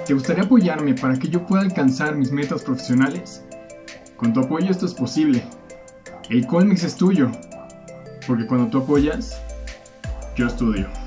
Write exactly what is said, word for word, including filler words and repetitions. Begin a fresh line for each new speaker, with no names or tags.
¿Te gustaría apoyarme para que yo pueda alcanzar mis metas profesionales? Con tu apoyo esto es posible. El Colmex es tuyo, porque cuando tú apoyas, yo estudio.